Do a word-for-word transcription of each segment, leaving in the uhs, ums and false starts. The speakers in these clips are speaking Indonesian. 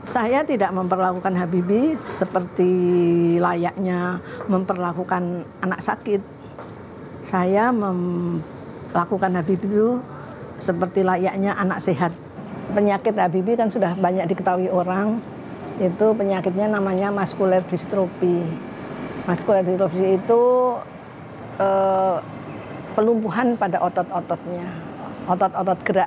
Saya tidak memperlakukan Habibie seperti layaknya memperlakukan anak sakit. Saya melakukan Habibie itu seperti layaknya anak sehat. Penyakit Habibie kan sudah banyak diketahui orang. Itu penyakitnya namanya muscular dystrophy. Muscular dystrophy itu eh, pelumpuhan pada otot-ototnya, otot-otot gerak.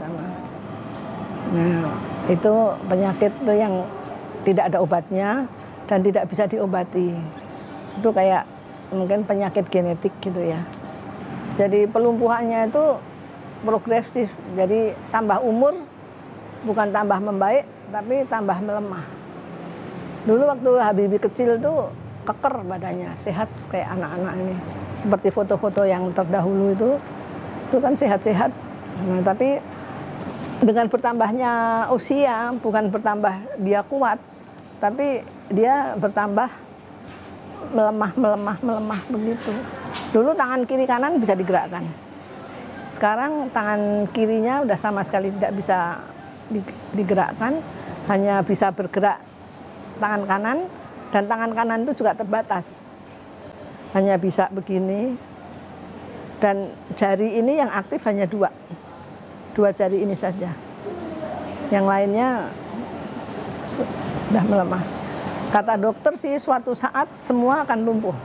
Nah, itu penyakit itu yang tidak ada obatnya dan tidak bisa diobati. Itu kayak mungkin penyakit genetik gitu ya. Jadi pelumpuhannya itu progresif. Jadi tambah umur bukan tambah membaik, tapi tambah melemah. Dulu waktu Habibie kecil tuh keker badannya, sehat kayak anak-anak ini. Seperti foto-foto yang terdahulu itu, itu kan sehat-sehat. Nah, tapi dengan bertambahnya usia, bukan bertambah dia kuat, tapi dia bertambah melemah, melemah, melemah begitu. Dulu tangan kiri kanan bisa digerakkan. Sekarang tangan kirinya udah sama sekali tidak bisa digerakkan, hanya bisa bergerak tangan kanan, dan tangan kanan itu juga terbatas. Hanya bisa begini, dan jari ini yang aktif hanya dua. Dua jari ini saja. Yang lainnya sudah melemah. Kata dokter sih suatu saat semua akan lumpuh.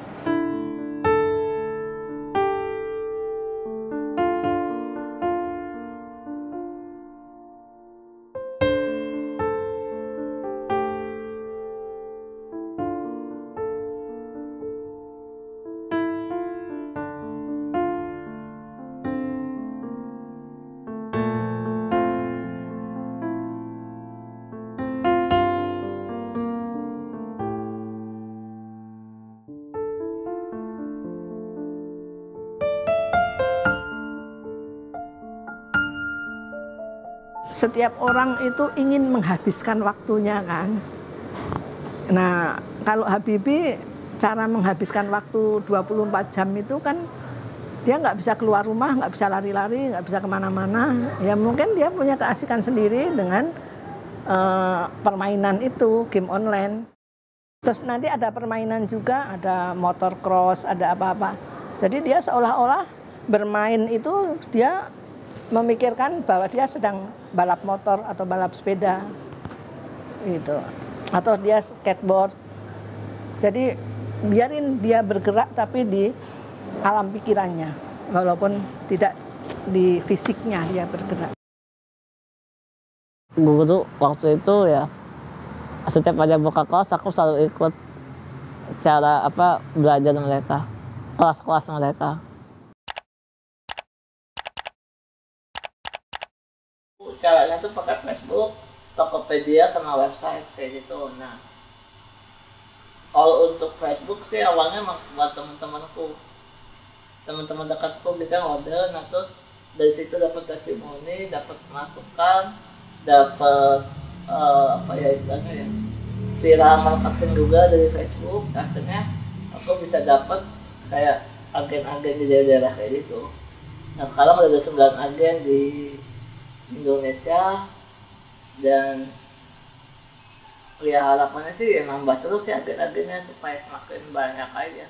Setiap orang itu ingin menghabiskan waktunya kan. Nah, kalau Habibie cara menghabiskan waktu dua puluh empat jam itu kan dia nggak bisa keluar rumah, nggak bisa lari-lari, nggak bisa kemana-mana. Ya mungkin dia punya keasikan sendiri dengan uh, permainan itu, game online. Terus nanti ada permainan juga, ada motor cross, ada apa-apa. Jadi dia seolah-olah bermain itu dia memikirkan bahwa dia sedang balap motor atau balap sepeda gitu, atau dia skateboard. Jadi biarin dia bergerak tapi di alam pikirannya, walaupun tidak di fisiknya dia bergerak. Guru waktu itu ya setiap ada buka kelas aku selalu ikut cara apa belajar mereka, kelas-kelas mereka. Caranya tuh pakai Facebook, Tokopedia sama website kayak gitu. Nah, kalau untuk Facebook sih awalnya buat teman-temanku, teman-teman dekatku kita order, nah terus dari situ dapat testimoni, dapat masukan, dapat uh, apa ya istilahnya ya, viral marketing juga dari Facebook. Akhirnya aku bisa dapat kayak agen-agen di daerah-daerah kayak gitu. Nah sekarang ada sembilan agen di Indonesia, dan ya harapannya sih ya nambah terus ya agen-agennya supaya semakin banyak aja.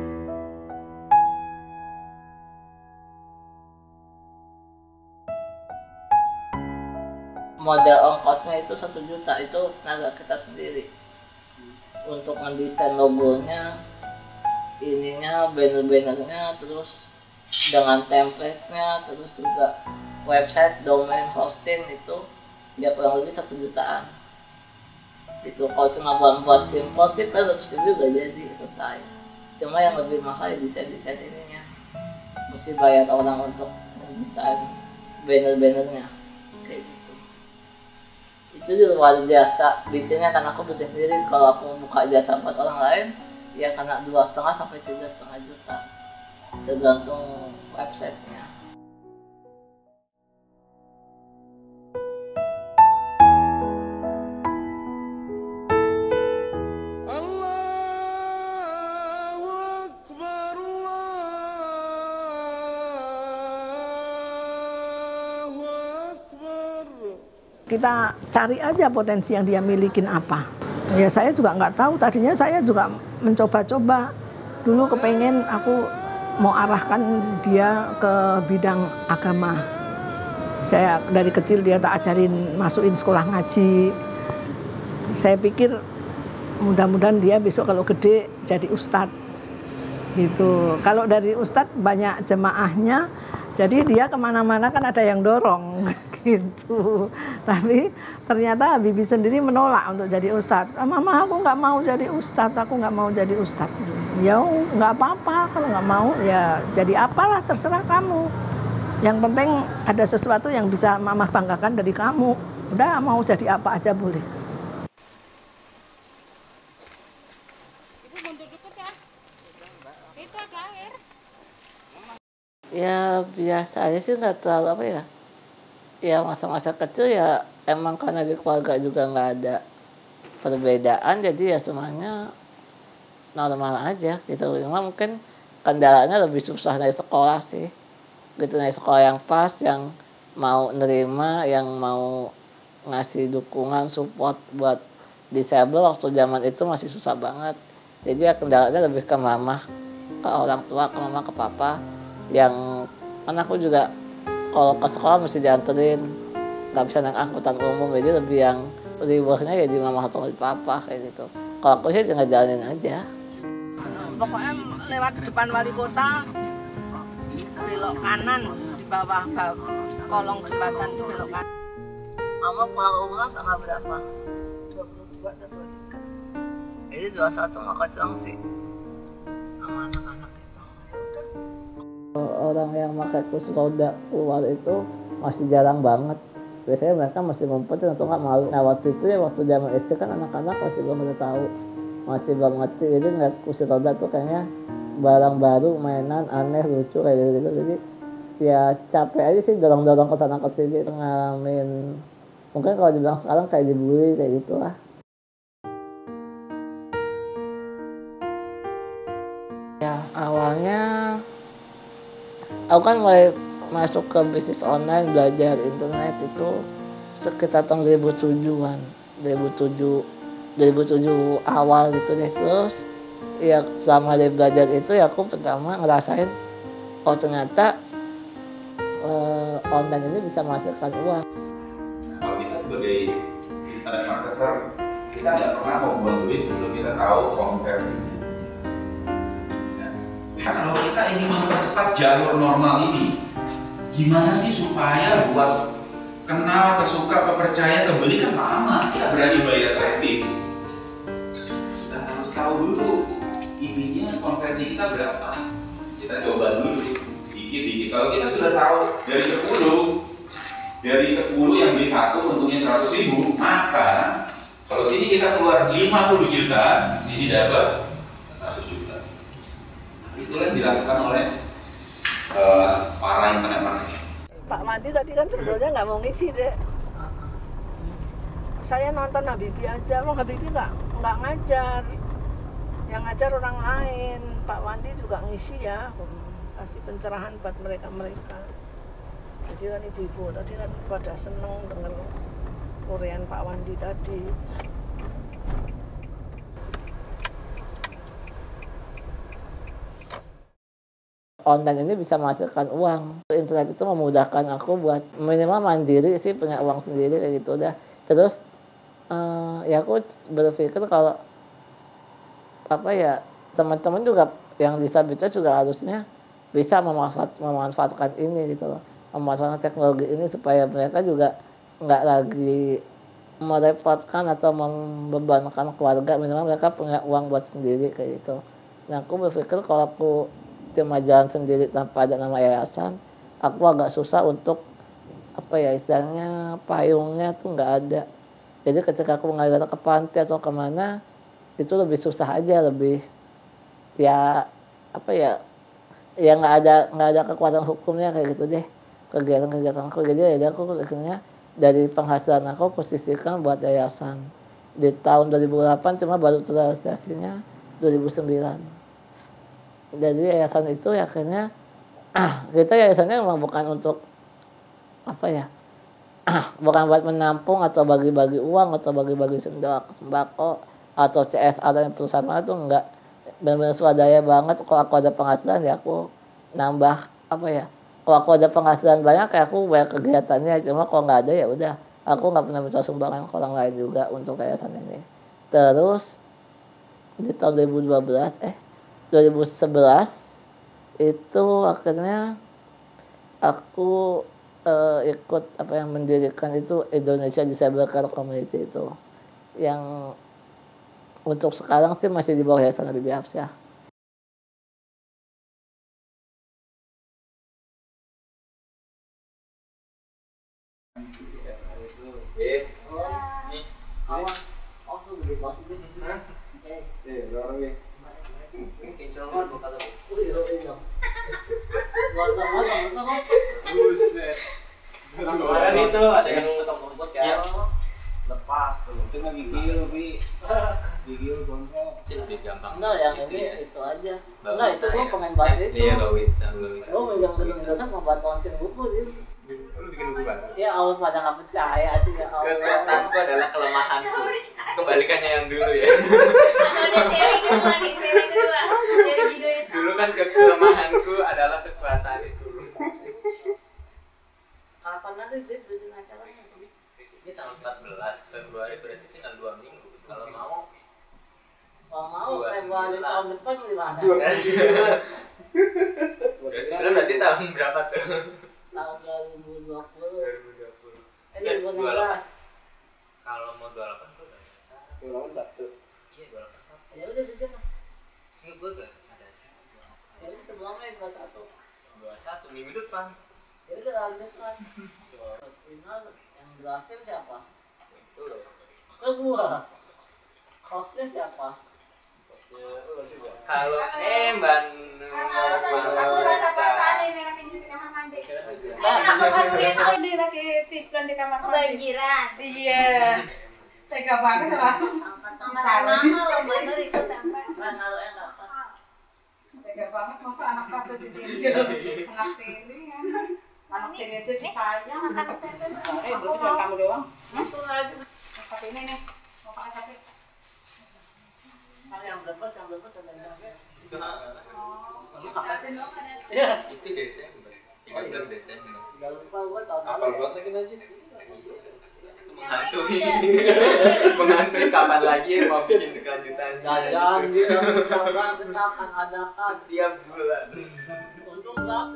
Modal ongkosnya itu satu juta, itu tenaga kita sendiri untuk mendesain logonya, ininya, banner-bannernya, terus dengan template-nya, terus juga website, domain, hosting itu ya kurang lebih satu jutaan. Itu kalau cuma buat buat simple sih per ratus ribu udah jadi selesai. Cuma yang lebih mahal ya desain-desain ininya, mesti bayar orang untuk mendesain banner-bannernya kayak gitu. Itu di luar jasa bikinnya, kan aku bikin sendiri. Kalau aku buka jasa buat orang lain ya kena dua setengah sampai tiga setengah juta tergantung websitenya. kita cari aja potensi yang dia milikin apa. Ya saya juga nggak tahu, tadinya saya juga mencoba-coba. Dulu kepengen aku mau arahkan dia ke bidang agama. Saya dari kecil dia tak ajarin masukin sekolah ngaji. Saya pikir mudah-mudahan dia besok kalau gede jadi ustadz. Gitu. Kalau dari ustadz banyak jemaahnya, jadi dia kemana-mana kan ada yang dorong. Gitu. Tapi ternyata Habibie sendiri menolak untuk jadi ustadz. Ah, mama aku nggak mau jadi ustadz, aku nggak mau jadi ustadz. Ya nggak apa-apa, kalau nggak mau ya jadi apalah, terserah kamu. Yang penting ada sesuatu yang bisa mama banggakan dari kamu. Udah mau jadi apa aja boleh. Ibu mundur dikit ya. Itu ada air. Ya biasa aja sih, nggak terlalu apa ya. Ya masa-masa kecil ya emang karena di keluarga juga nggak ada perbedaan, jadi ya semuanya normal aja gitu. Cuma mungkin kendalanya lebih susah dari sekolah sih, gitu, dari sekolah yang pas, yang mau nerima, yang mau ngasih dukungan support buat disable waktu zaman itu masih susah banget. Jadi ya kendalanya lebih ke mama, ke orang tua, ke mama, ke papa, yang kan aku juga kalau ke sekolah mesti dianterin, nggak bisa naik angkutan umum, jadi lebih yang ribetnya ya di mama atau di papa kayak gitu. Kalau aku sih tinggal jalanin aja. Pokoknya lewat depan wali kota, belok kanan di bawah kolong jembatan itu belok kanan. Mama pulang umroh tanggal berapa? dua puluh dua atau dua puluh tiga. Jadi dua puluh satu mau kasih sih sama anak-anak itu. Orang yang pakai kursi roda keluar itu masih jarang banget. Biasanya mereka masih ngumpetin atau nggak malu. Nah waktu itu ya waktu zaman S D kan anak-anak masih belum pada tahu, masih belum ngerti. Jadi ngeliat kursi roda tuh kayaknya barang baru, mainan aneh, lucu kayak gitu-gitu. Jadi ya capek aja sih dorong-dorong ke sana ke sini, ngalamin. Mungkin kalau dibilang sekarang kayak dibully kayak gitulah. Ya awalnya aku kan mulai masuk ke bisnis online, belajar internet itu sekitar tahun dua ribu tujuh-an, dua ribu tujuh, dua ribu tujuh awal gitu deh. Terus ya selama dari belajar itu ya aku pertama ngerasain oh ternyata eh, online ini bisa menghasilkan uang. Kalau kita sebagai internet marketer, kita nggak pernah mau buang duit sebelum kita tahu konversinya. Nah, kalau kita ingin mempercepat jalur normal ini, gimana sih supaya buat kenal, kesuka, kepercaya, kebeli kan lama, kita berani bayar traffic. Kita harus tahu dulu ininya konversi kita berapa. Kita coba dulu dikit-dikit. Kalau kita sudah tahu dari sepuluh, dari sepuluh yang beli satu untungnya seratus ribu, maka kalau sini kita keluar lima puluh juta, sini dapat seratus juta. Itulah yang dilakukan oleh uh, para internet marketer. Pak Mati tadi kan sebetulnya nggak mau ngisi deh. Saya nonton Habibie aja, loh Habibie nggak nggak ngajar, yang ngajar orang lain. Pak Wandi juga ngisi ya, kasih pencerahan buat mereka-mereka. Jadi kan ibu-ibu tadi kan pada seneng dengar uraian Pak Wandi tadi. Online ini bisa menghasilkan uang. Internet itu memudahkan aku buat minimal mandiri sih, punya uang sendiri kayak gitu udah. Terus uh, ya aku berpikir kalau apa ya teman-teman juga yang disabilitas juga harusnya bisa memanfaat, memanfaatkan ini gitu loh, memanfaatkan teknologi ini supaya mereka juga nggak lagi merepotkan atau membebankan keluarga, minimal mereka punya uang buat sendiri kayak gitu. Nah aku berpikir kalau aku cuma jalan sendiri tanpa ada nama yayasan, aku agak susah untuk apa ya istilahnya payungnya tuh nggak ada. Jadi ketika aku mengalir ke pantai atau kemana itu lebih susah aja, lebih ya apa ya ya nggak ada nggak ada kekuatan hukumnya kayak gitu deh kegiatan-kegiatan aku. Jadi ya aku akhirnya dari penghasilan aku posisikan buat yayasan. Di tahun dua ribu delapan cuma baru terrealisasinya dua ribu sembilan. Jadi yayasan itu akhirnya ah kita yayasannya memang bukan untuk apa ya bukan buat menampung atau bagi-bagi uang atau bagi-bagi sembako, sembako atau C S R dan perusahaan mana tuh enggak, benar-benar swadaya banget. Kalau aku ada penghasilan ya aku nambah apa ya, kalau aku ada penghasilan banyak kayak aku banyak kegiatannya, cuma kalau nggak ada ya udah aku nggak pernah minta sumbangan ke orang lain juga untuk yayasan ini. Terus di tahun dua ribu dua belas eh dua ribu sebelas itu akhirnya aku uh, ikut apa yang mendirikan itu Indonesia Disable Care Community itu, yang untuk sekarang sih masih di bawah Yayasan Habibie Hapsyah. Kemarin itu saya kan ngutang rumput kan, lepas tuh, itu nggak gigil, bi, gigil gondrong, lebih gampang. Enggak, yang ini itu aja. Enggak, itu gua pengen banget itu. Iya, bawit, bawit. Gua minjam ke Indonesia mau buat launching buku sih. Lu bikin buku baru? Ya Allah, pada nggak percaya sih ya Allah. Kekuatanku adalah kelemahanku. Kebalikannya yang dulu ya. Dulu kan kelemahanku adalah kekuatan itu. Kapan nanti dia bikin acaranya? Ini tanggal empat belas Februari, berarti tinggal dua minggu. Kalau mau, kalau mau Februari tahun depan gimana? dua sembilan berarti tahun berapa tuh? Tahun dua ribu dua puluh. dua ribu dua puluh. Eh dua ribu enam belas. Kalau mau dua puluh delapan tuh udah acara. dua puluh delapan Sabtu. Iya, dua puluh delapan Sabtu. Ya udah bikin lah. Ini gue gak ada acara. Ya udah sebelumnya dua puluh satu. dua puluh satu minggu depan. Ya udah lanjut lah. Final yang berhasil siapa? Itu loh. Semua. Hostnya siapa? Halo, eh Mbak Aku rasa pasangan ini lagi di kamar mandi. Ini lagi tiduran di kamar mandi. Kebanjiran. Iya. Tega banget lah. Mama lo bener itu tempe. Naruhnya nggak pas. Tega banget masa anak satu ditinggal. Anak tiri ya. Anak tiri aja disayang. Makan tempe. Eh, berarti cuma kamu doang. Langsung aja. Tapi ini nih. Mau pakai sapi. Kan yang berpas, yang berpas ada yang itu ya. itu Desember, tiga belas Desember. Jangan lupa gua tahun Apa lalu. buat lagi aja? Menghantui, menghantui kapan lagi mau bikin kelanjutan? Jajan dia sabar kita akan adakan Setiap bulan. untuk berapa?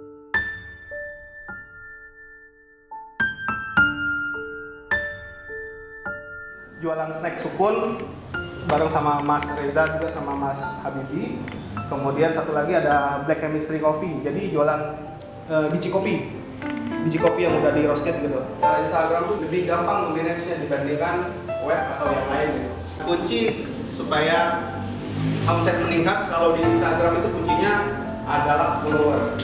Jualan snack sukun bareng sama Mas Reza juga sama Mas Habibie. Kemudian satu lagi ada Black Chemistry Coffee. Jadi jualan e, biji kopi. Biji kopi yang udah di roasted gitu. Nah, Instagram tuh lebih gampang manage-nya dibandingkan web atau yang lain gitu. Kunci supaya omset meningkat kalau di Instagram itu kuncinya adalah follower.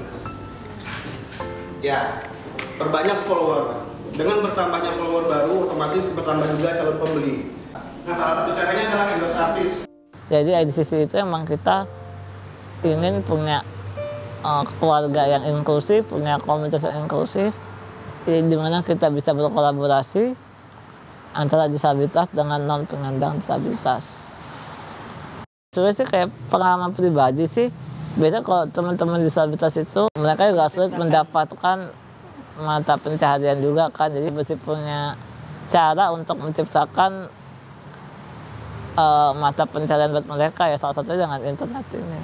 Ya, perbanyak follower. Dengan bertambahnya follower baru, otomatis bertambah juga calon pembeli. Nah, salah satu caranya adalah endorse artis. Jadi di sisi itu emang kita ingin punya uh, keluarga yang inklusif, punya komunitas yang inklusif, di mana kita bisa berkolaborasi antara disabilitas dengan non penyandang disabilitas. Sebenarnya sih kayak pengalaman pribadi sih, biasanya kalau teman-teman disabilitas itu mereka juga sulit mendapatkan mata pencaharian juga kan, jadi mesti punya cara untuk menciptakan uh, mata pencaharian buat mereka ya, salah satunya dengan internet ini.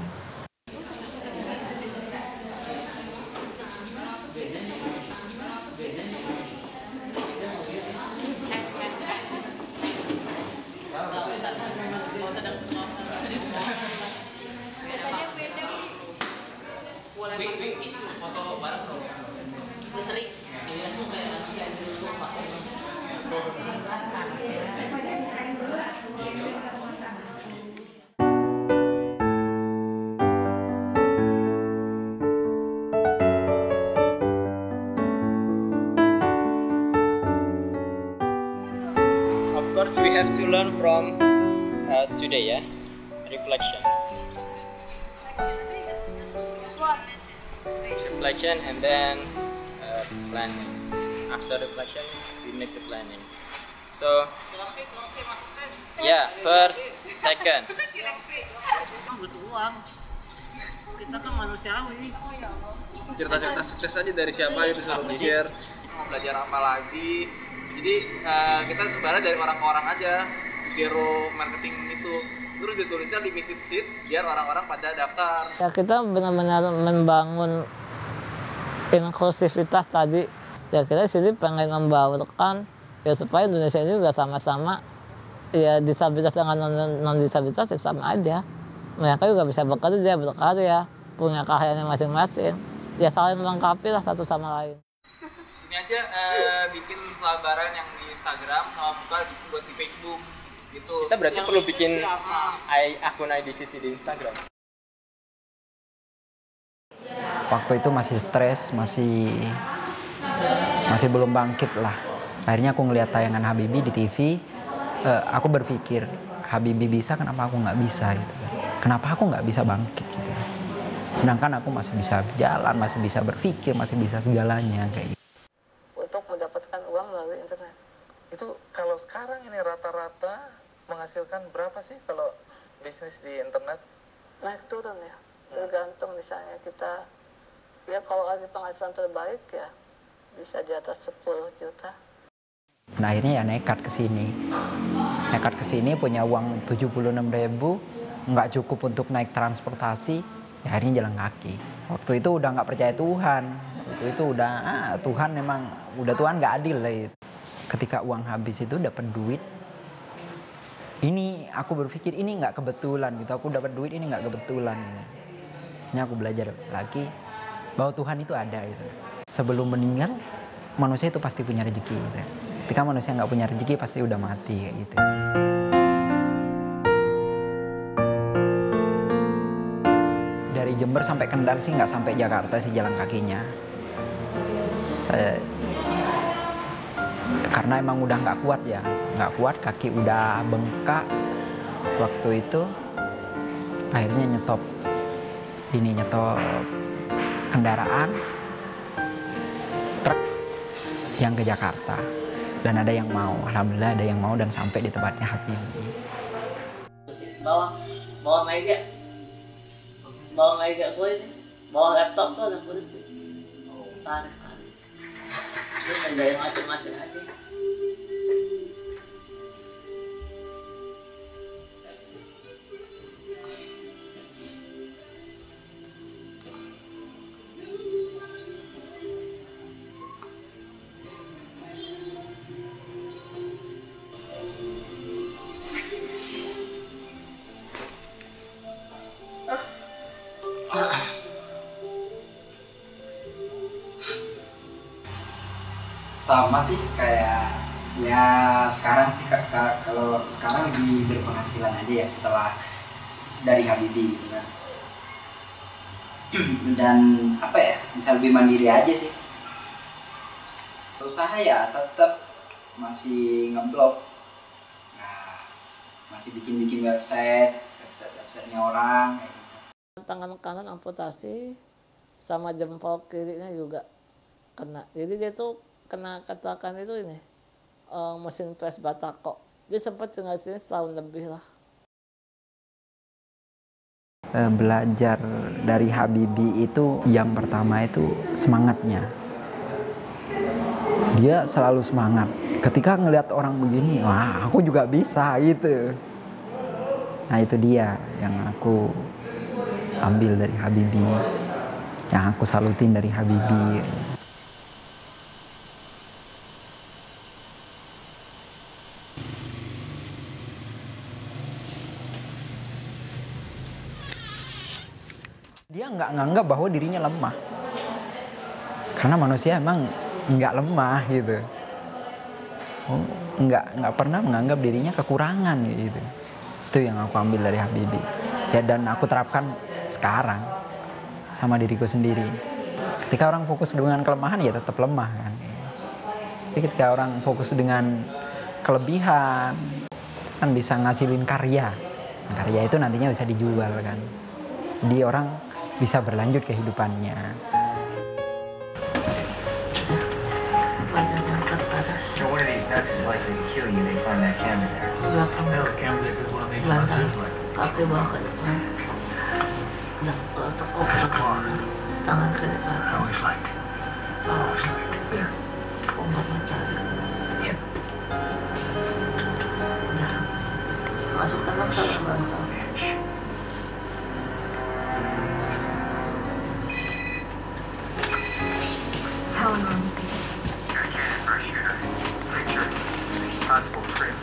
Of course, we have to learn from uh, today, yeah, reflection. Reflection and then uh, planning. after reflection we make the planning. So yeah, first, second. Butuh uang. Kita kan manusiawi. Cerita-cerita sukses aja dari siapa itu selalu di-share. Belajar apa lagi. Jadi uh, kita sebenarnya dari orang-orang aja. Zero marketing itu. Terus ditulisnya limited seats biar orang-orang pada daftar. Ya kita benar-benar membangun inklusivitas tadi. Ya kita sini pengen membawakan ya supaya Indonesia ini juga sama-sama ya disabilitas dengan non disabilitas ya sama aja. Mereka juga bisa bekerja, berkarya, punya karyanya masing-masing. Ya saling melengkapi lah satu sama lain. Ini aja uh, bikin selebaran yang di Instagram sama buka buat di Facebook gitu. Kita berarti perlu bikin I, akun I D C C di Instagram. Waktu itu masih stres, masih masih belum bangkit lah. Akhirnya aku ngeliat tayangan Habibie di T V, uh, aku berpikir Habibie bisa, kenapa aku nggak bisa gitu. Kenapa aku nggak bisa bangkit gitu. Sedangkan aku masih bisa jalan, masih bisa berpikir, masih bisa segalanya kayak gitu. Untuk mendapatkan uang melalui internet. Itu kalau sekarang ini rata-rata menghasilkan berapa sih kalau bisnis di internet? Naik turun ya, tergantung misalnya kita, ya kalau lagi penghasilan terbaik ya bisa di atas sepuluh juta. Nah akhirnya ya nekat ke sini. Nekat ke sini punya uang tujuh puluh enam ribu, nggak cukup untuk naik transportasi, ya akhirnya jalan kaki. Waktu itu udah nggak percaya Tuhan. Waktu itu udah, ah, Tuhan memang, udah Tuhan nggak adil lah itu. Ketika uang habis itu dapat duit, ini aku berpikir ini nggak kebetulan gitu. Aku dapat duit ini nggak kebetulan. Gitu. Ini aku belajar lagi bahwa Tuhan itu ada gitu. Sebelum meninggal, manusia itu pasti punya rezeki gitu. Ketika manusia nggak punya rezeki pasti udah mati kayak gitu. Dari Jember sampai Kendal sih nggak sampai Jakarta sih jalan kakinya. Saya, karena emang udah nggak kuat ya, nggak kuat, kaki udah bengkak. Waktu itu akhirnya nyetop, ini nyetop kendaraan truk yang ke Jakarta. Dan ada yang mau, alhamdulillah ada yang mau dan sampai di tempatnya Habibie. Bawa, bawa meja, bawa meja gue ini, bawa laptop tuh ada polisi. Oh, tarik tarik. Ini menjadi masing-masing aja. Sama sih kayak ya sekarang sih kalau sekarang lebih berpenghasilan aja ya setelah dari Habibie gitu kan. Dan apa ya, bisa lebih mandiri aja sih. Usaha ya tetap masih ngeblog, nah, masih bikin-bikin website, website-websitenya orang kayak gitu. Tangan kanan amputasi sama jempol kirinya juga kena. Jadi dia tuh kena katakan itu ini uh, mesin pres Batako. Dia sempat tinggal di sini setahun lebih lah. Belajar dari Habibie itu yang pertama itu semangatnya. Dia selalu semangat. Ketika ngelihat orang begini, wah aku juga bisa gitu. Nah itu dia yang aku ambil dari Habibie, yang aku salutin dari Habibie. Dia nggak nganggap bahwa dirinya lemah, karena manusia emang nggak lemah gitu. Oh, nggak nggak pernah menganggap dirinya kekurangan gitu. Itu yang aku ambil dari Habibie. Ya dan aku terapkan sekarang sama diriku sendiri. Ketika orang fokus dengan kelemahan ya tetap lemah kan. Jadi ketika orang fokus dengan kelebihan kan bisa ngasilin karya. Nah, karya itu nantinya bisa dijual kan. Jadi orang bisa berlanjut kehidupannya. Mantap. belakang bantal kaki bawah ke depan tekuk tekuk tangan kiri ke atas kepala pundak tarik udah masuk dalam sarung bantal. How long? Possible prints.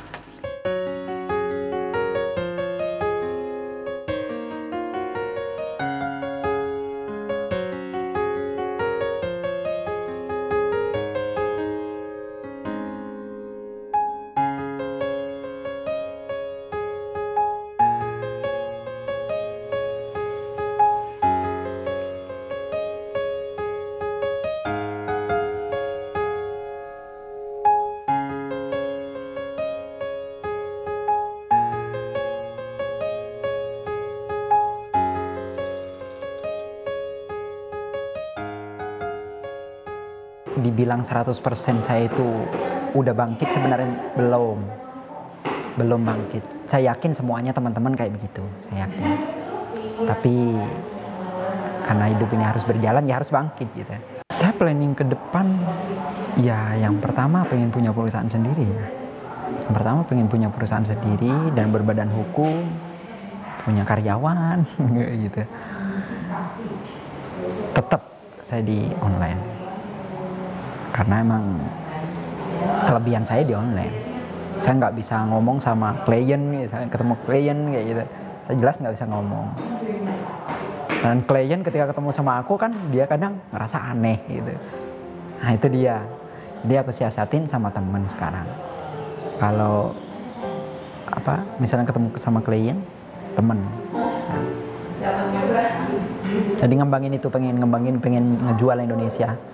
Dibilang seratus persen saya itu udah bangkit, sebenarnya belum belum bangkit. Saya yakin semuanya teman-teman kayak begitu, saya yakin. Tapi karena hidup ini harus berjalan, ya harus bangkit gitu. Saya planning ke depan, ya yang pertama pengen punya perusahaan sendiri. Yang pertama pengen punya perusahaan sendiri dan berbadan hukum, punya karyawan gitu. Tetap saya di online. Karena emang kelebihan saya di online. Saya nggak bisa ngomong sama klien, misalnya ketemu klien kayak gitu. Saya jelas nggak bisa ngomong. Dan klien ketika ketemu sama aku kan dia kadang ngerasa aneh gitu. Nah itu dia. Jadi aku siasatin sama temen sekarang. Kalau apa, misalnya ketemu sama klien, temen. Nah. Jadi ngembangin itu, pengen ngembangin, pengen ngejual Indonesia.